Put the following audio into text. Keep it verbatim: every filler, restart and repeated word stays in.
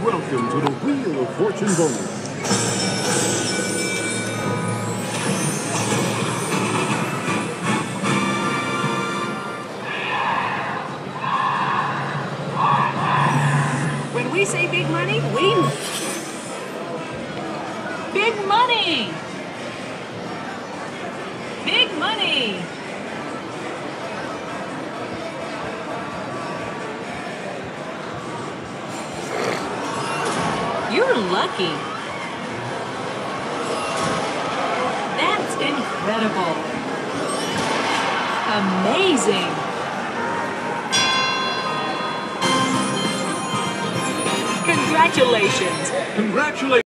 Welcome to the Wheel of Fortune bonus. When we say big money, we... Big money! Big money! You're lucky. That's incredible. Amazing. Congratulations. Congratulations.